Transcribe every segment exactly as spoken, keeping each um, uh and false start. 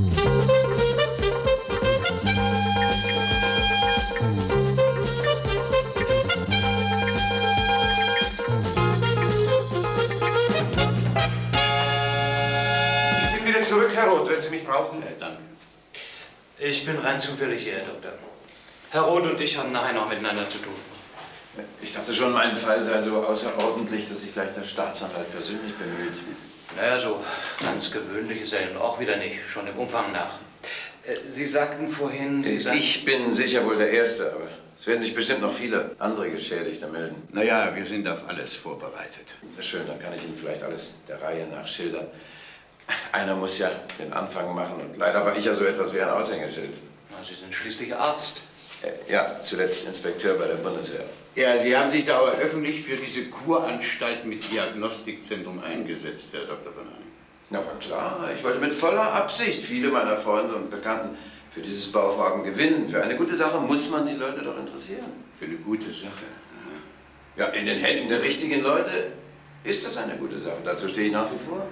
Zurück, Herr Roth, wenn Sie mich brauchen. Äh, danke. Ich bin rein zufällig hier, Herr Doktor. Herr Roth und ich haben nachher noch miteinander zu tun. Ich dachte schon, mein Fall sei so außerordentlich, dass sich gleich der Staatsanwalt persönlich bemüht. Naja, so ganz gewöhnlich ist er nun auch wieder nicht, schon im Umfang nach. Äh, Sie sagten vorhin... Sie sagten ich bin sicher wohl der Erste, aber es werden sich bestimmt noch viele andere Geschädigte melden. Naja, wir sind auf alles vorbereitet. Schön, dann kann ich Ihnen vielleicht alles der Reihe nach schildern. Einer muss ja den Anfang machen und leider war ich ja so etwas wie ein Aushängeschild. Na, Sie sind schließlich Arzt. Äh, ja, zuletzt Inspekteur bei der Bundeswehr. Ja, Sie haben sich da aber öffentlich für diese Kuranstalt mit Diagnostikzentrum eingesetzt, Herr Doktor von Haning. Na, aber klar, ich wollte mit voller Absicht viele meiner Freunde und Bekannten für dieses Bauvorhaben gewinnen. Für eine gute Sache muss man die Leute doch interessieren. Für eine gute Sache? Ja, in den Händen der richtigen Leute ist das eine gute Sache. Dazu stehe ich nach wie vor.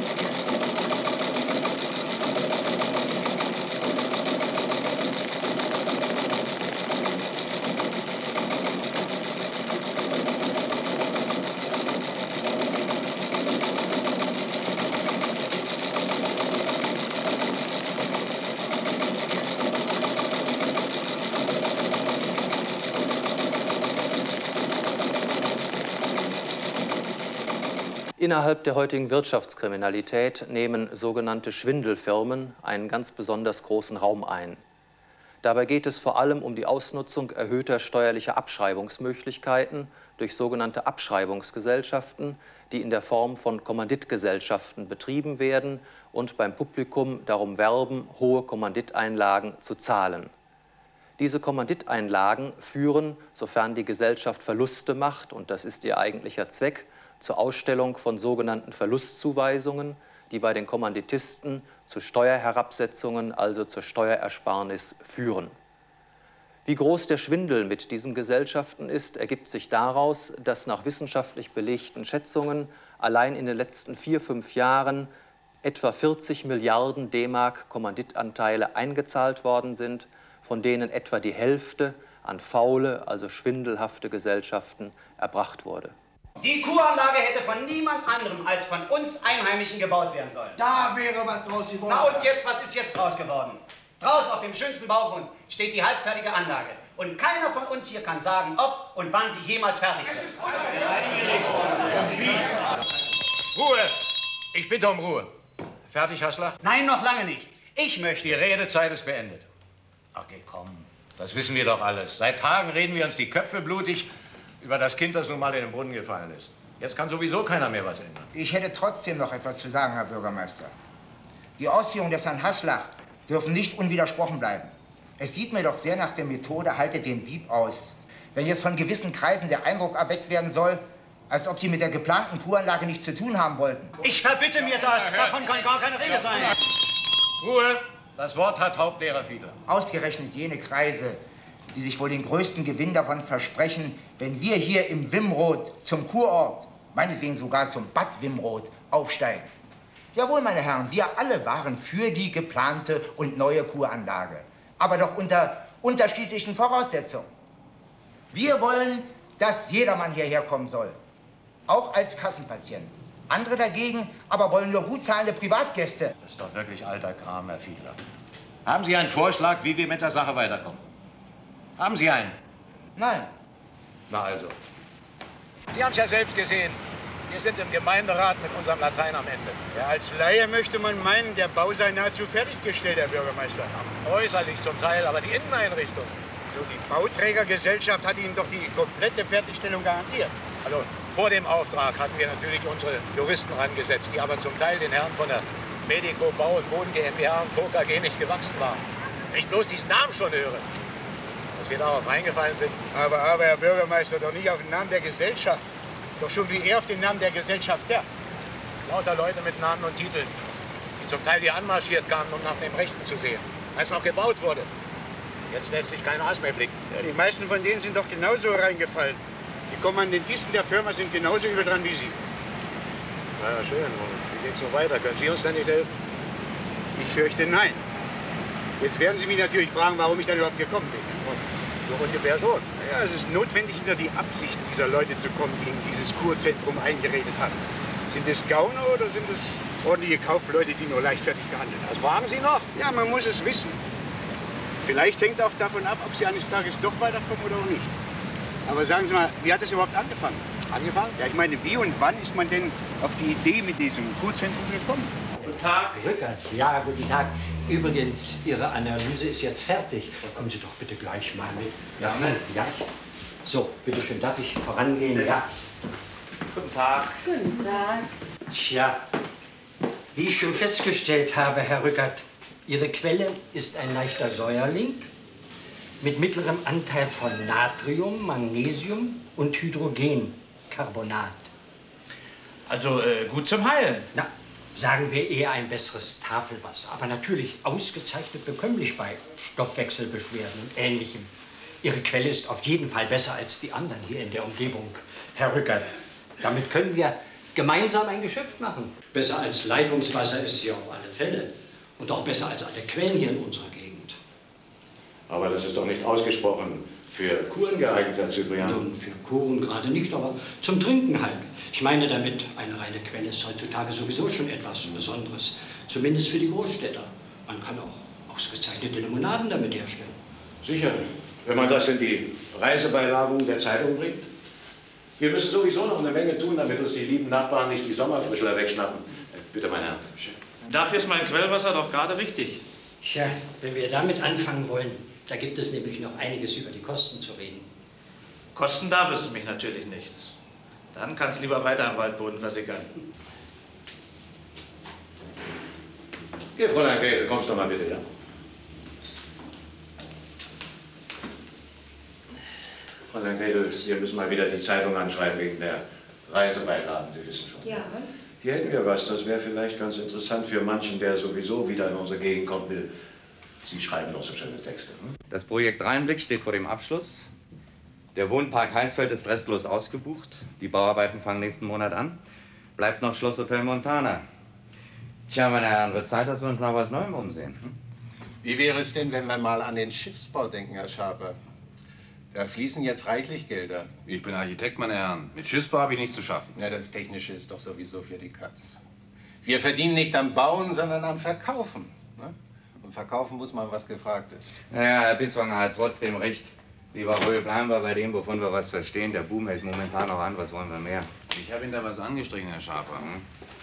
Innerhalb der heutigen Wirtschaftskriminalität nehmen sogenannte Schwindelfirmen einen ganz besonders großen Raum ein. Dabei geht es vor allem um die Ausnutzung erhöhter steuerlicher Abschreibungsmöglichkeiten durch sogenannte Abschreibungsgesellschaften, die in der Form von Kommanditgesellschaften betrieben werden und beim Publikum darum werben, hohe Kommanditeinlagen zu zahlen. Diese Kommanditeinlagen führen, sofern die Gesellschaft Verluste macht, und das ist ihr eigentlicher Zweck, zur Ausstellung von sogenannten Verlustzuweisungen, die bei den Kommanditisten zu Steuerherabsetzungen, also zur Steuerersparnis führen. Wie groß der Schwindel mit diesen Gesellschaften ist, ergibt sich daraus, dass nach wissenschaftlich belegten Schätzungen allein in den letzten vier, fünf Jahren etwa vierzig Milliarden D-Mark Kommanditanteile eingezahlt worden sind, von denen etwa die Hälfte an faule, also schwindelhafte Gesellschaften erbracht wurde. Die Kuranlage hätte von niemand anderem als von uns Einheimischen gebaut werden sollen. Da wäre was draus geworden. Na und jetzt, was ist jetzt draus geworden? Draußen auf dem schönsten Baugrund steht die halbfertige Anlage. Und keiner von uns hier kann sagen, ob und wann sie jemals fertig wird. Ruhe! Ich bitte um Ruhe. Fertig, Hassler? Nein, noch lange nicht. Ich möchte... Die Redezeit ist beendet. Okay, komm. Das wissen wir doch alles. Seit Tagen reden wir uns die Köpfe blutig über das Kind, das nun mal in den Brunnen gefallen ist. Jetzt kann sowieso keiner mehr was ändern. Ich hätte trotzdem noch etwas zu sagen, Herr Bürgermeister. Die Ausführungen des Herrn Haslach dürfen nicht unwidersprochen bleiben. Es sieht mir doch sehr nach der Methode, haltet den Dieb aus. Wenn jetzt von gewissen Kreisen der Eindruck erweckt werden soll, als ob Sie mit der geplanten Kuranlage nichts zu tun haben wollten. Ich verbitte mir das. Davon kann gar keine Rede sein. Ruhe! Das Wort hat Hauptlehrer Fiedler. Ausgerechnet jene Kreise, die sich wohl den größten Gewinn davon versprechen, wenn wir hier im Wimroth zum Kurort, meinetwegen sogar zum Bad Wimroth, aufsteigen. Jawohl, meine Herren, wir alle waren für die geplante und neue Kuranlage. Aber doch unter unterschiedlichen Voraussetzungen. Wir wollen, dass jedermann hierher kommen soll. Auch als Kassenpatient. Andere dagegen aber wollen nur gut zahlende Privatgäste. Das ist doch wirklich alter Kram, Herr Fiedler. Haben Sie einen Vorschlag, wie wir mit der Sache weiterkommen? Haben Sie einen? Nein. Na also. Sie haben es ja selbst gesehen. Wir sind im Gemeinderat mit unserem Latein am Ende. Ja, als Laie möchte man meinen, der Bau sei nahezu fertiggestellt, Herr Bürgermeister. Äußerlich zum Teil, aber die Inneneinrichtung. So, die Bauträgergesellschaft hat Ihnen doch die komplette Fertigstellung garantiert. Also, vor dem Auftrag hatten wir natürlich unsere Juristen rangesetzt, die aber zum Teil den Herren von der Medico Bau und Boden GmbH und Co. K G nicht gewachsen waren. Wenn ich bloß diesen Namen schon höre, dass wir darauf reingefallen sind. Aber, aber, Herr Bürgermeister, doch nicht auf den Namen der Gesellschaft. Doch schon wie eher auf den Namen der Gesellschafter. Lauter Leute mit Namen und Titeln, die zum Teil hier anmarschiert kamen, um nach dem Rechten zu sehen, als noch gebaut wurde. Jetzt lässt sich kein Aas mehr blicken. Ja, die meisten von denen sind doch genauso reingefallen. Die Kommandantisten der Firma sind genauso übel dran wie Sie. Na ja, schön. Und wie geht's so weiter? Können Sie uns denn nicht helfen? Ich fürchte, nein. Jetzt werden Sie mich natürlich fragen, warum ich dann überhaupt gekommen bin. So ungefähr schon. Ja, es ist notwendig, hinter die Absichten dieser Leute zu kommen, die in dieses Kurzentrum eingeredet haben. Sind es Gauner oder sind es ordentliche Kaufleute, die nur leichtfertig gehandelt haben? Das fragen Sie noch? Ja, man muss es wissen. Vielleicht hängt auch davon ab, ob Sie eines Tages doch weiterkommen oder auch nicht. Aber sagen Sie mal, wie hat das überhaupt angefangen? Angefangen? Ja, ich meine, wie und wann ist man denn auf die Idee mit diesem Kurzentrum gekommen? Guten Tag. Rückert. Ja, guten Tag. Übrigens, Ihre Analyse ist jetzt fertig. Kommen Sie doch bitte gleich mal mit. Ja, ja. So, bitte schön, darf ich vorangehen? Ja. Guten Tag. Guten Tag. Tja, wie ich schon festgestellt habe, Herr Rückert, Ihre Quelle ist ein leichter Säuerling mit mittlerem Anteil von Natrium, Magnesium und Hydrogencarbonat. Also äh, gut zum Heilen. Na, sagen wir eher ein besseres Tafelwasser. Aber natürlich ausgezeichnet bekömmlich bei Stoffwechselbeschwerden und Ähnlichem. Ihre Quelle ist auf jeden Fall besser als die anderen hier in der Umgebung, Herr Rückert. Damit können wir gemeinsam ein Geschäft machen. Besser als Leitungswasser ist sie auf alle Fälle. Und auch besser als alle Quellen hier in unserer Gegend. Aber das ist doch nicht ausgesprochen für Kuren geeignet, Herr Cyprian. Nun, für Kuren gerade nicht, aber zum Trinken halt. Ich meine damit, eine reine Quelle ist heutzutage sowieso schon etwas Besonderes. Zumindest für die Großstädter. Man kann auch ausgezeichnete Limonaden damit herstellen. Sicher, wenn man das in die Reisebeilagung der Zeitung bringt. Wir müssen sowieso noch eine Menge tun, damit uns die lieben Nachbarn nicht die Sommerfrischler wegschnappen. Bitte, mein Herr. Dafür ist mein Quellwasser doch gerade richtig. Tja, wenn wir damit anfangen wollen, da gibt es nämlich noch einiges über die Kosten zu reden. Kosten darf es mich natürlich nichts. Dann kann es lieber weiter am Waldboden versickern. Geh, Fräulein Gretel, kommst doch mal bitte, ja? Fräulein Gretel, Sie müssen mal wieder die Zeitung anschreiben wegen der Reisebeilagen, Sie wissen schon. Ja. Hier hätten wir was, das wäre vielleicht ganz interessant für manchen, der sowieso wieder in unsere Gegend kommen will. Sie schreiben doch so schöne Texte. Hm? Das Projekt Rheinblick steht vor dem Abschluss. Der Wohnpark Heisfeld ist restlos ausgebucht. Die Bauarbeiten fangen nächsten Monat an. Bleibt noch Schlosshotel Montana. Tja, meine Herren, wird Zeit, dass wir uns nach was Neuem umsehen. Hm? Wie wäre es denn, wenn wir mal an den Schiffsbau denken, Herr Schaper? Da fließen jetzt reichlich Gelder. Ich bin Architekt, meine Herren. Mit Schiffsbau habe ich nichts zu schaffen. Ja, das Technische ist doch sowieso für die Katz. Wir verdienen nicht am Bauen, sondern am Verkaufen. Ne? Und verkaufen muss man, was gefragt ist. Naja, Herr Biswanger hat trotzdem recht. Lieber ruhig bleiben wir bei dem, wovon wir was verstehen. Der Boom hält momentan noch an. Was wollen wir mehr? Ich habe Ihnen da was angestrichen, Herr Schaper. Hm?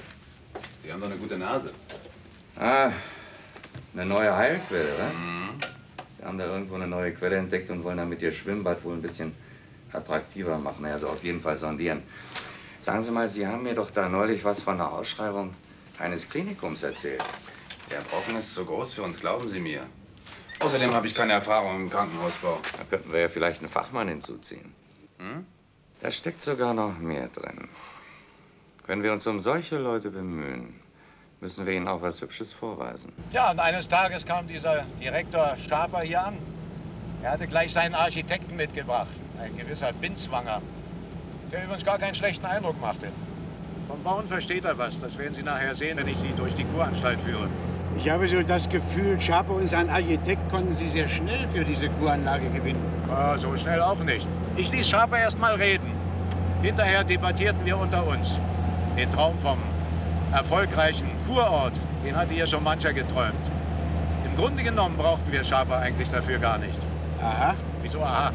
Sie haben doch eine gute Nase. Ah, eine neue Heilquelle, was? Mhm. Wir haben da irgendwo eine neue Quelle entdeckt und wollen damit Ihr Schwimmbad wohl ein bisschen attraktiver machen. Also auf jeden Fall sondieren. Sagen Sie mal, Sie haben mir doch da neulich was von der Ausschreibung eines Klinikums erzählt. Der Brocken ist zu groß für uns, glauben Sie mir. Außerdem habe ich keine Erfahrung im Krankenhausbau. Da könnten wir ja vielleicht einen Fachmann hinzuziehen. Hm? Da steckt sogar noch mehr drin. Wenn wir uns um solche Leute bemühen, müssen wir ihnen auch was Hübsches vorweisen. Ja, und eines Tages kam dieser Direktor Schaper hier an. Er hatte gleich seinen Architekten mitgebracht, ein gewisser Binswanger, der übrigens gar keinen schlechten Eindruck machte. Vom Bauen versteht er was, das werden Sie nachher sehen, wenn ich Sie durch die Kuranstalt führe. Ich habe so das Gefühl, Schaper und sein Architekt konnten Sie sehr schnell für diese Kuranlage gewinnen. Ah, so schnell auch nicht. Ich ließ Schaper erst mal reden. Hinterher debattierten wir unter uns. Den Traum vom erfolgreichen Kurort, den hatte hier schon mancher geträumt. Im Grunde genommen brauchten wir Schaper eigentlich dafür gar nicht. Aha. Wieso aha?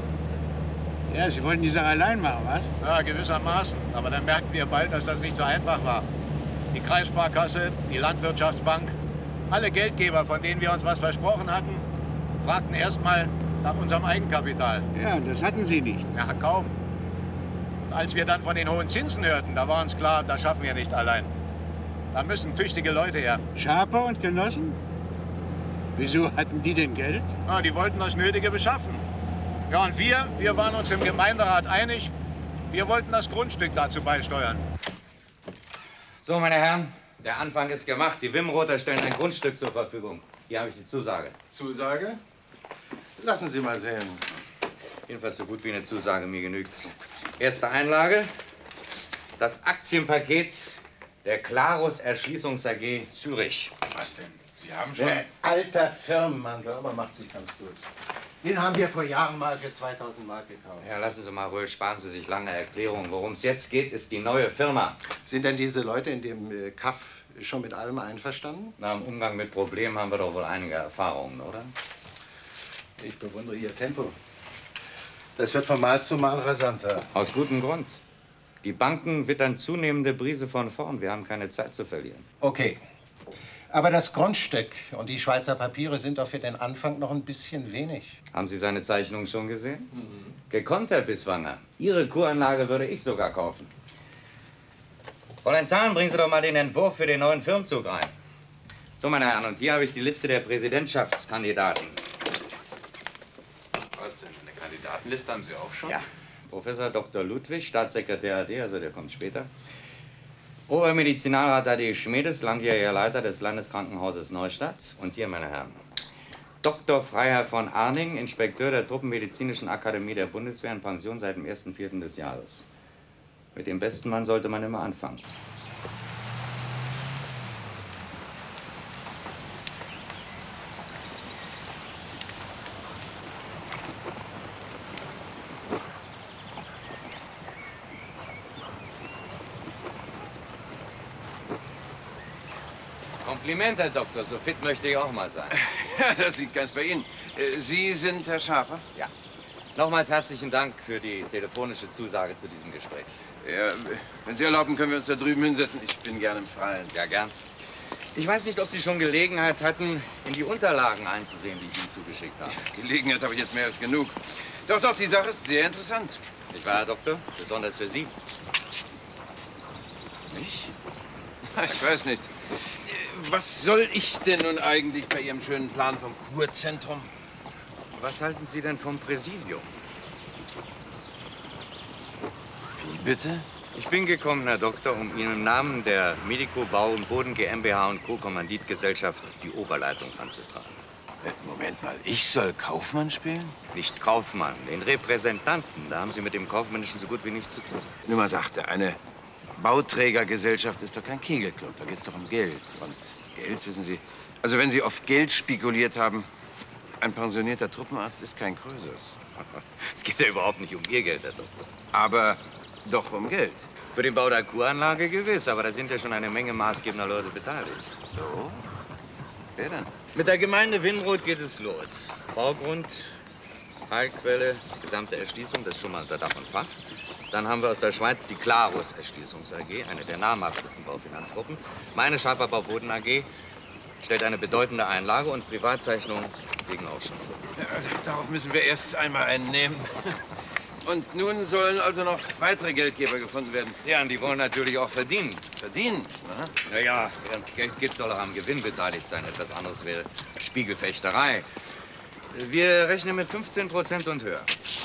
Ja, Sie wollten die Sache allein machen, was? Ja, gewissermaßen. Aber dann merkten wir bald, dass das nicht so einfach war. Die Kreissparkasse, die Landwirtschaftsbank, alle Geldgeber, von denen wir uns was versprochen hatten, fragten erst mal nach unserem Eigenkapital. Ja, das hatten Sie nicht. Ja, kaum. Und als wir dann von den hohen Zinsen hörten, da war uns klar, das schaffen wir nicht allein. Da müssen tüchtige Leute her. Schaper und Genossen? Wieso hatten die denn Geld? Na, die wollten das Nötige beschaffen. Ja, und wir, wir waren uns im Gemeinderat einig, wir wollten das Grundstück dazu beisteuern. So, meine Herren, der Anfang ist gemacht. Die Wimroter stellen ein Grundstück zur Verfügung. Hier habe ich die Zusage. Zusage? Lassen Sie mal sehen. Jedenfalls so gut wie eine Zusage, mir genügt's. Erste Einlage, das Aktienpaket der Clarus Erschließungs A G Zürich. Was denn? Sie haben schon... Der alter Firmenmann, aber macht sich ganz gut. Den haben wir vor Jahren mal für zweitausend Mark gekauft. Ja, lassen Sie mal ruhig, sparen Sie sich lange Erklärungen. Worum es jetzt geht, ist die neue Firma. Sind denn diese Leute in dem äh, Kaff schon mit allem einverstanden? Na, im Umgang mit Problemen haben wir doch wohl einige Erfahrungen, oder? Ich bewundere Ihr Tempo. Das wird von Mal zu Mal rasanter. Aus gutem Grund. Die Banken wittern zunehmende Brise von vorn. Wir haben keine Zeit zu verlieren. Okay. Aber das Grundstück und die Schweizer Papiere sind doch für den Anfang noch ein bisschen wenig. Haben Sie seine Zeichnung schon gesehen? Mhm. Gekonnt, Herr Bisswanger. Ihre Kuranlage würde ich sogar kaufen. Fräulein Zahlen, bringen Sie doch mal den Entwurf für den neuen Firmenzug rein. So, meine Herren, und hier habe ich die Liste der Präsidentschaftskandidaten. Was denn? Eine Kandidatenliste haben Sie auch schon? Ja. Professor Doktor Ludwig, Staatssekretär A D, also der kommt später. Obermedizinalrat A D Schmedes, langjähriger Leiter des Landeskrankenhauses Neustadt. Und hier, meine Herren, Doktor Freiherr von Arning, Inspekteur der Truppenmedizinischen Akademie der Bundeswehr, in Pension seit dem ersten Vierten des Jahres. Mit dem besten Mann sollte man immer anfangen. Kompliment, Herr Doktor. So fit möchte ich auch mal sein. Ja, das liegt ganz bei Ihnen. Sie sind Herr Schaper? Ja. Nochmals herzlichen Dank für die telefonische Zusage zu diesem Gespräch. Ja, wenn Sie erlauben, können wir uns da drüben hinsetzen. Ich bin gern im Freien. Ja, gern. Ich weiß nicht, ob Sie schon Gelegenheit hatten, in die Unterlagen einzusehen, die ich Ihnen zugeschickt habe. Ja, Gelegenheit habe ich jetzt mehr als genug. Doch, doch, die Sache ist sehr interessant. Nicht wahr, Herr Doktor? Besonders für Sie. Ich? Ich weiß nicht. Was soll ich denn nun eigentlich bei Ihrem schönen Plan vom Kurzentrum? Was halten Sie denn vom Präsidium? Wie bitte? Ich bin gekommen, Herr Doktor, um Ihnen im Namen der Medico Bau und Boden GmbH und Co. Kommanditgesellschaft die Oberleitung anzutragen. Moment mal, ich soll Kaufmann spielen? Nicht Kaufmann, den Repräsentanten. Da haben Sie mit dem Kaufmännischen so gut wie nichts zu tun. Nur mal sagte, eine Bauträgergesellschaft ist doch kein Kegelclub, da geht es doch um Geld. Und Geld, wissen Sie, also wenn Sie auf Geld spekuliert haben, ein pensionierter Truppenarzt ist kein Krösus. Es geht ja überhaupt nicht um Ihr Geld, Herr Doktor. Aber doch um Geld. Für den Bau der Kuranlage gewiss, aber da sind ja schon eine Menge maßgebender Leute beteiligt. So? Wer denn? Mit der Gemeinde Winroth geht es los. Baugrund, Heilquelle, gesamte Erschließung, das ist schon mal unter Dach und Fach. Dann haben wir aus der Schweiz die Clarus Erschließungs A G, eine der namhaftesten Baufinanzgruppen. Meine Schaper Bauboden A G stellt eine bedeutende Einlage und Privatzeichnungen liegen auch schon vor. Ja, also, darauf müssen wir erst einmal einen nehmen. Und nun sollen also noch weitere Geldgeber gefunden werden. Ja, und die wollen natürlich auch verdienen. Verdienen? Na ja, wer uns Geld gibt, soll auch am Gewinn beteiligt sein. Etwas anderes wäre Spiegelfechterei. Wir rechnen mit fünfzehn Prozent und höher.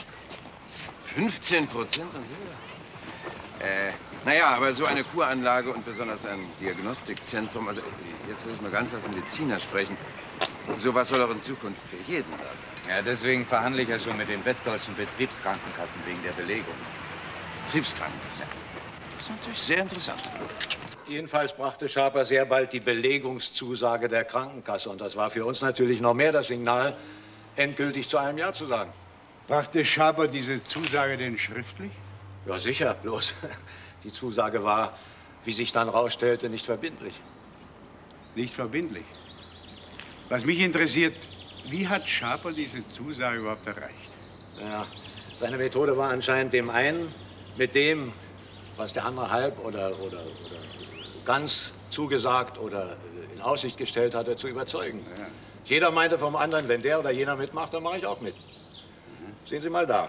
fünfzehn Prozent und höher? Äh, naja, aber so eine Kuranlage und besonders ein Diagnostikzentrum, also jetzt will ich mal ganz als Mediziner sprechen, sowas soll auch in Zukunft für jeden da sein. Ja, deswegen verhandle ich ja schon mit den westdeutschen Betriebskrankenkassen wegen der Belegung. Betriebskrankenkassen? Das ist natürlich sehr interessant. Jedenfalls brachte Schaper sehr bald die Belegungszusage der Krankenkasse. Und das war für uns natürlich noch mehr das Signal, endgültig zu einem Ja zu sagen. Brachte Schaper diese Zusage denn schriftlich? Ja, sicher. Bloß die Zusage war, wie sich dann rausstellte, nicht verbindlich. Nicht verbindlich? Was mich interessiert, wie hat Schaper diese Zusage überhaupt erreicht? Ja, seine Methode war anscheinend dem einen mit dem, was der andere halb oder, oder, oder ganz zugesagt oder in Aussicht gestellt hatte, zu überzeugen. Ja. Jeder meinte vom anderen, wenn der oder jener mitmacht, dann mache ich auch mit. Mhm. Sehen Sie mal da.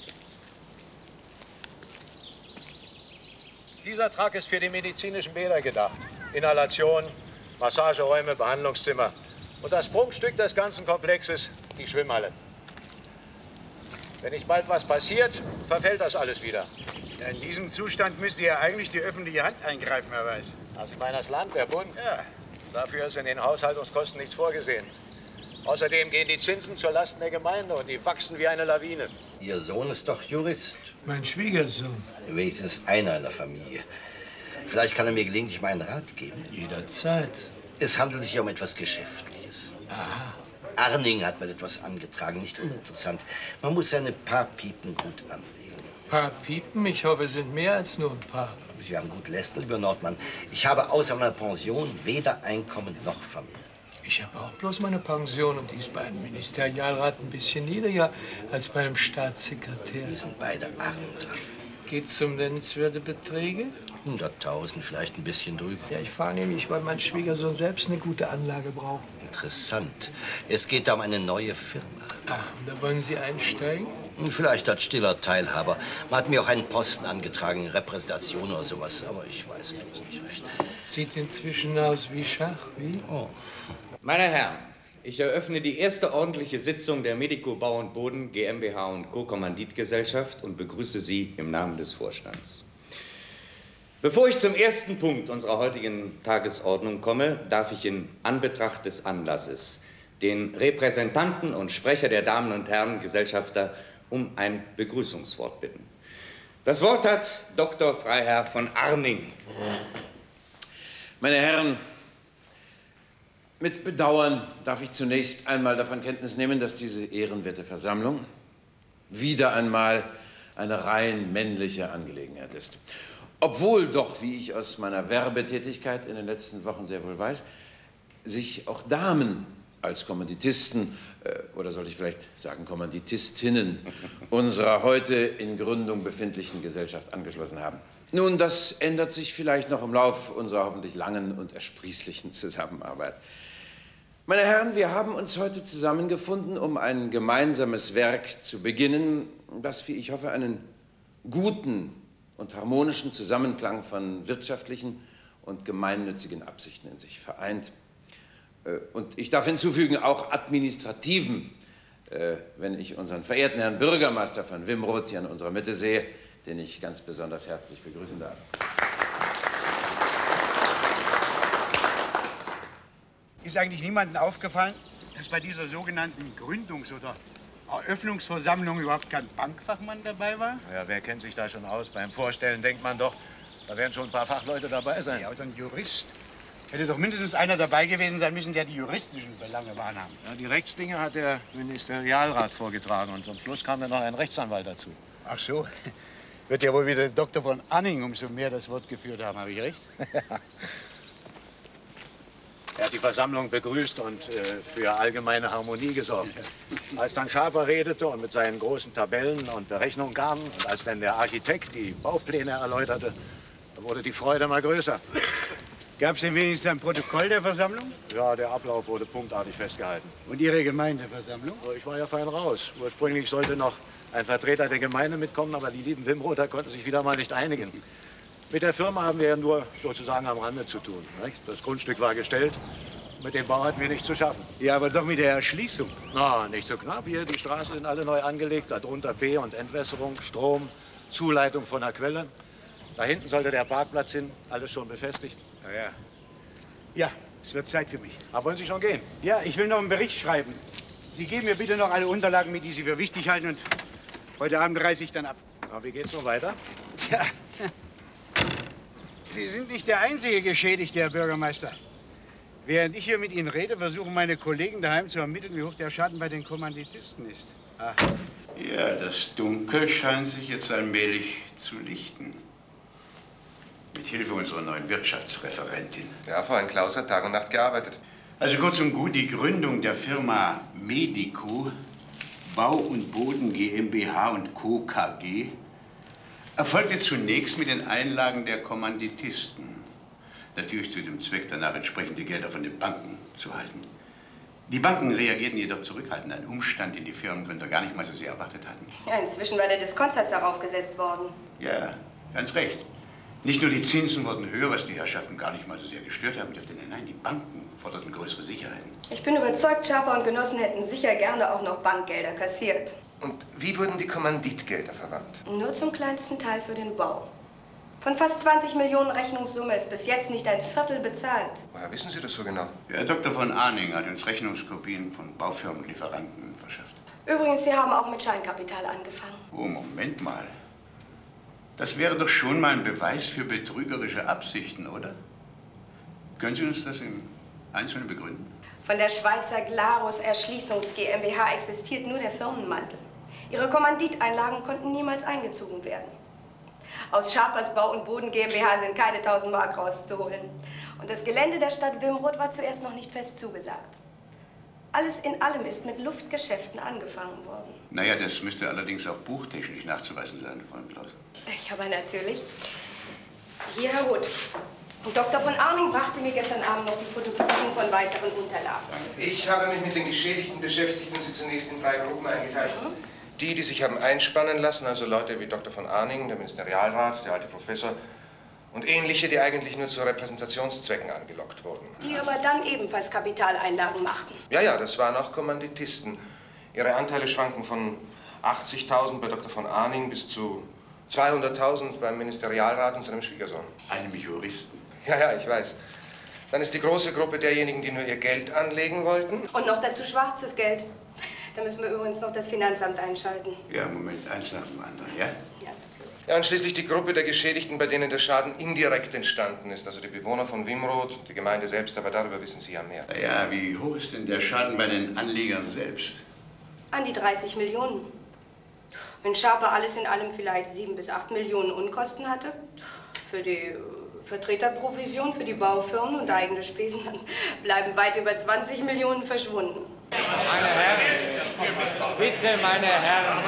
Dieser Trakt ist für die medizinischen Bäder gedacht. Inhalation, Massageräume, Behandlungszimmer. Und das Prunkstück des ganzen Komplexes, die Schwimmhalle. Wenn nicht bald was passiert, verfällt das alles wieder. Ja, in diesem Zustand müsste ja eigentlich die öffentliche Hand eingreifen, Herr Weiß. Also ich meine das Land, der Bund? Ja. Dafür ist in den Haushaltungskosten nichts vorgesehen. Außerdem gehen die Zinsen zur Lasten der Gemeinde und die wachsen wie eine Lawine. Ihr Sohn ist doch Jurist. Mein Schwiegersohn. Wenigstens einer in der Familie. Vielleicht kann er mir gelegentlich mal einen Rat geben. Jederzeit. Es handelt sich um etwas Geschäftliches. Aha. Arning hat mir etwas angetragen, nicht uninteressant. Man muss seine paar Piepen gut anlegen. Paar Piepen? Ich hoffe, es sind mehr als nur ein paar. Sie haben gut lästern, lieber Nordmann. Ich habe außer meiner Pension weder Einkommen noch Familie. Ich habe auch bloß meine Pension und die ist bei einem Ministerialrat ein bisschen niedriger als bei einem Staatssekretär. Wir sind beide arm dran. Geht's um nennenswerte Beträge? hunderttausend, vielleicht ein bisschen drüber. Ja, ich fahre nämlich, weil mein Schwiegersohn selbst eine gute Anlage braucht. Interessant. Es geht da um eine neue Firma. Ach, da wollen Sie einsteigen? Vielleicht als stiller Teilhaber. Man hat mir auch einen Posten angetragen, Repräsentation oder sowas, aber ich weiß bloß nicht recht. Sieht inzwischen aus wie Schach, wie? Oh. Meine Herren, ich eröffne die erste ordentliche Sitzung der Medico Bau und Boden GmbH und Co. Kommanditgesellschaft und begrüße Sie im Namen des Vorstands. Bevor ich zum ersten Punkt unserer heutigen Tagesordnung komme, darf ich in Anbetracht des Anlasses den Repräsentanten und Sprecher der Damen und Herren Gesellschafter um ein Begrüßungswort bitten. Das Wort hat Doktor Freiherr von Arning. Meine Herren, mit Bedauern darf ich zunächst einmal davon Kenntnis nehmen, dass diese ehrenwerte Versammlung wieder einmal eine rein männliche Angelegenheit ist. Obwohl doch, wie ich aus meiner Werbetätigkeit in den letzten Wochen sehr wohl weiß, sich auch Damen als Kommanditisten, äh, oder sollte ich vielleicht sagen Kommanditistinnen, unserer heute in Gründung befindlichen Gesellschaft angeschlossen haben. Nun, das ändert sich vielleicht noch im Lauf unserer hoffentlich langen und ersprießlichen Zusammenarbeit. Meine Herren, wir haben uns heute zusammengefunden, um ein gemeinsames Werk zu beginnen, das, wie ich hoffe, einen guten und harmonischen Zusammenklang von wirtschaftlichen und gemeinnützigen Absichten in sich vereint. Und ich darf hinzufügen, auch administrativen, wenn ich unseren verehrten Herrn Bürgermeister von Wimroth hier in unserer Mitte sehe, den ich ganz besonders herzlich begrüßen darf. Ist eigentlich niemandem aufgefallen, dass bei dieser sogenannten Gründungs- oder Eröffnungsversammlung überhaupt kein Bankfachmann dabei war? Ja, wer kennt sich da schon aus? Beim Vorstellen denkt man doch, da werden schon ein paar Fachleute dabei sein. Ja, oder ein Jurist. Hätte doch mindestens einer dabei gewesen sein müssen, der die juristischen Belange wahrnahm. Ja, die Rechtsdinge hat der Ministerialrat vorgetragen und zum Schluss kam dann noch ein Rechtsanwalt dazu. Ach so. Wird ja wohl wieder Doktor von Anning umso mehr das Wort geführt haben, habe ich recht? Er hat die Versammlung begrüßt und äh, für allgemeine Harmonie gesorgt. Als dann Schaper redete und mit seinen großen Tabellen und Berechnungen kam und als dann der Architekt die Baupläne erläuterte, da wurde die Freude mal größer. Gab es denn wenigstens ein Protokoll der Versammlung? Ja, der Ablauf wurde punktartig festgehalten. Und Ihre Gemeindeversammlung? Ich war ja fein raus. Ursprünglich sollte noch ein Vertreter der Gemeinde mitkommen, aber die lieben Wimrother konnten sich wieder mal nicht einigen. Mit der Firma haben wir ja nur sozusagen am Rande zu tun. Nicht? Das Grundstück war gestellt, mit dem Bau hatten wir nicht zu schaffen. Ja, aber doch mit der Erschließung. Na, nicht so knapp hier. Die Straßen sind alle neu angelegt, darunter P- und Entwässerung, Strom, Zuleitung von der Quelle. Da hinten sollte der Parkplatz hin, alles schon befestigt. Ja, ja. Ja, es wird Zeit für mich. Aber wollen Sie schon gehen? Ja, ich will noch einen Bericht schreiben. Sie geben mir bitte noch alle Unterlagen mit, die Sie für wichtig halten, und heute Abend reise ich dann ab. Aber wie geht's so weiter? Tja, Sie sind nicht der einzige Geschädigte, Herr Bürgermeister. Während ich hier mit Ihnen rede, versuchen meine Kollegen daheim zu ermitteln, wie hoch der Schaden bei den Kommanditisten ist. Ah. Ja, das Dunkel scheint sich jetzt allmählich zu lichten. Mit Hilfe unserer neuen Wirtschaftsreferentin. Ja, Fräulein Klaus hat Tag und Nacht gearbeitet. Also kurz und gut, die Gründung der Firma Medico Bau und Boden GmbH und Co. K G erfolgte zunächst mit den Einlagen der Kommanditisten. Natürlich zu dem Zweck, danach entsprechende Gelder von den Banken zu halten. Die Banken reagierten jedoch zurückhaltend, ein Umstand, den die Firmengründer gar nicht mal so sehr erwartet hatten. Ja, inzwischen war der Diskontsatz aufgesetzt worden. Ja, ganz recht. Nicht nur die Zinsen wurden höher, was die Herrschaften gar nicht mal so sehr gestört haben dürfte. Nein, nein, die Banken forderten größere Sicherheiten. Ich bin überzeugt, Schaper und Genossen hätten sicher gerne auch noch Bankgelder kassiert. Und wie wurden die Kommanditgelder verwandt? Nur zum kleinsten Teil für den Bau. Von fast zwanzig Millionen Rechnungssumme ist bis jetzt nicht ein Viertel bezahlt. Woher wissen Sie das so genau? Ja, Doktor von Arning hat uns Rechnungskopien von Baufirmen und Lieferanten verschafft. Übrigens, Sie haben auch mit Scheinkapital angefangen. Oh, Moment mal. Das wäre doch schon mal ein Beweis für betrügerische Absichten, oder? Können Sie uns das im Einzelne begründen? Von der Schweizer Glarus Erschließungs GmbH existiert nur der Firmenmantel. Ihre Kommanditeinlagen konnten niemals eingezogen werden. Aus Scharpers Bau- und Boden GmbH sind keine tausend Mark rauszuholen. Und das Gelände der Stadt Wimroth war zuerst noch nicht fest zugesagt. Alles in allem ist mit Luftgeschäften angefangen worden. Naja, das müsste allerdings auch buchtechnisch nachzuweisen sein, Frau Klaus. Ja, aber natürlich. Hier, Herr Roth. Doktor von Arning brachte mir gestern Abend noch die Fotokopien von weiteren Unterlagen. Ich habe mich mit den Geschädigten beschäftigt und sie zunächst in drei Gruppen eingeteilt. Mhm. Die, die sich haben einspannen lassen, also Leute wie Doktor von Arning, der Ministerialrat, der alte Professor, und ähnliche, die eigentlich nur zu Repräsentationszwecken angelockt wurden. Die aber dann ebenfalls Kapitaleinlagen machten. Ja, ja, das waren auch Kommanditisten. Ihre Anteile schwanken von achtzigtausend bei Doktor von Arning bis zu zweihunderttausend beim Ministerialrat und seinem Schwiegersohn. Einem Juristen. Ja, ja, ich weiß. Dann ist die große Gruppe derjenigen, die nur ihr Geld anlegen wollten. Und noch dazu schwarzes Geld. Da müssen wir übrigens noch das Finanzamt einschalten. Ja, Moment, eins nach dem anderen, ja? Ja, natürlich. Ja, und schließlich die Gruppe der Geschädigten, bei denen der Schaden indirekt entstanden ist. Also die Bewohner von Wimroth, die Gemeinde selbst, aber darüber wissen Sie ja mehr. Ja, wie hoch ist denn der Schaden bei den Anlegern selbst? An die dreißig Millionen. Wenn Scharper alles in allem vielleicht sieben bis acht Millionen Unkosten hatte, für die Vertreterprovision, für die Baufirmen und eigene Spesen, dann bleiben weit über zwanzig Millionen verschwunden. Meine Herren, bitte, meine Herren,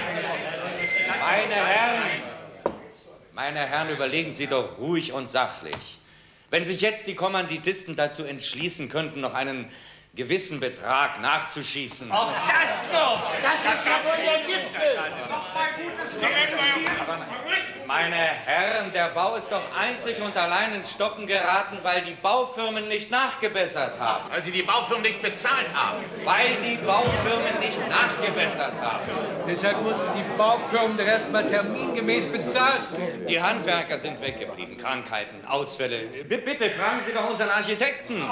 meine Herren, meine Herren, überlegen Sie doch ruhig und sachlich. Wenn sich jetzt die Kommanditisten dazu entschließen könnten, noch einen gewissen Betrag nachzuschießen. Auch das noch! Das ist ja wohl der Gipfel! Noch mal gutes Aber meine Herren, der Bau ist doch einzig und allein ins Stocken geraten, weil die Baufirmen nicht nachgebessert haben. Weil sie die Baufirmen nicht bezahlt haben. Weil die Baufirmen nicht nachgebessert haben. Deshalb mussten die Baufirmen doch erst mal termingemäß bezahlt werden. Die Handwerker sind weggeblieben. Krankheiten, Ausfälle. B bitte fragen Sie doch unseren Architekten.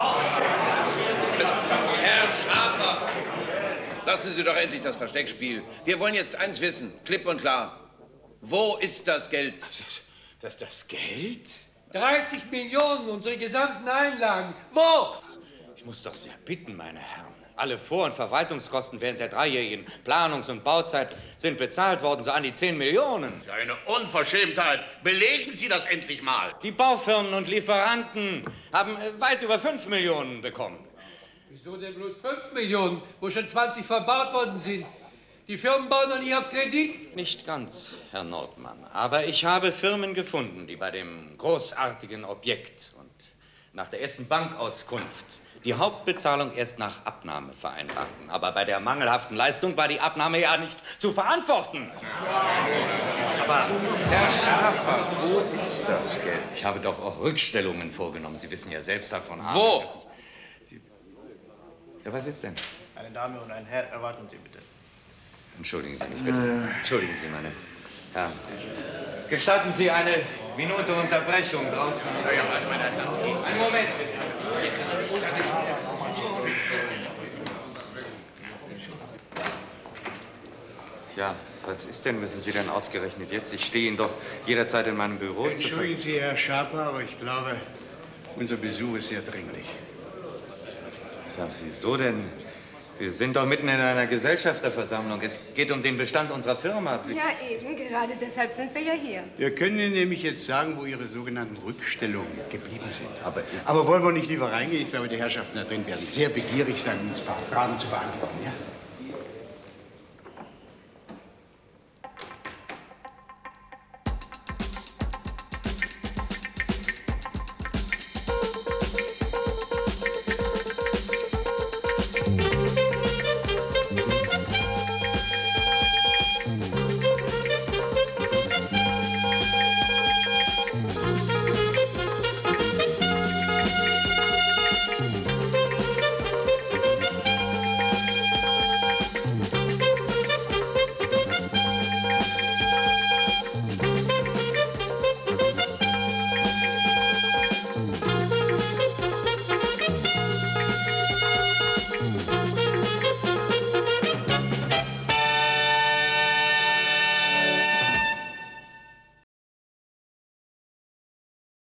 Herr Scharper, lassen Sie doch endlich das Versteckspiel. Wir wollen jetzt eins wissen, klipp und klar. Wo ist das Geld? Das ist das Geld? dreißig Millionen, unsere gesamten Einlagen. Wo? Ich muss doch sehr bitten, meine Herren. Alle Vor- und Verwaltungskosten während der dreijährigen Planungs- und Bauzeit sind bezahlt worden, so an die zehn Millionen. Eine Unverschämtheit. Belegen Sie das endlich mal. Die Baufirmen und Lieferanten haben weit über fünf Millionen bekommen. Wieso denn bloß fünf Millionen, wo schon zwanzig verbaut worden sind? Die Firmen bauen doch nicht auf Kredit? Nicht ganz, Herr Nordmann. Aber ich habe Firmen gefunden, die bei dem großartigen Objekt und nach der ersten Bankauskunft die Hauptbezahlung erst nach Abnahme vereinbarten. Aber bei der mangelhaften Leistung war die Abnahme ja nicht zu verantworten. Aber, Herr Scharper, wo ist das Geld? Ich habe doch auch Rückstellungen vorgenommen. Sie wissen ja selbst davon. Wo? Ja, was ist denn? Eine Dame und ein Herr, erwarten Sie bitte. Entschuldigen Sie mich bitte. Entschuldigen Sie, meine Herren. Gestatten Sie eine Minute Unterbrechung draußen? Ja, ja, also meine Herren, das geht. Einen Moment bitte. Ja, was ist denn, müssen Sie denn ausgerechnet jetzt? Ich stehe Ihnen doch jederzeit in meinem Büro. Entschuldigen Sie, Herr Scharper, aber ich glaube, unser Besuch ist sehr dringlich. Ja, wieso denn? Wir sind doch mitten in einer Gesellschafterversammlung. Es geht um den Bestand unserer Firma. Ja, eben. Gerade deshalb sind wir ja hier. Wir können Ihnen nämlich jetzt sagen, wo Ihre sogenannten Rückstellungen geblieben sind. Aber, Aber wollen wir nicht lieber reingehen? Ich glaube, die Herrschaften da drin werden sehr begierig sein, uns ein paar Fragen zu beantworten. Ja?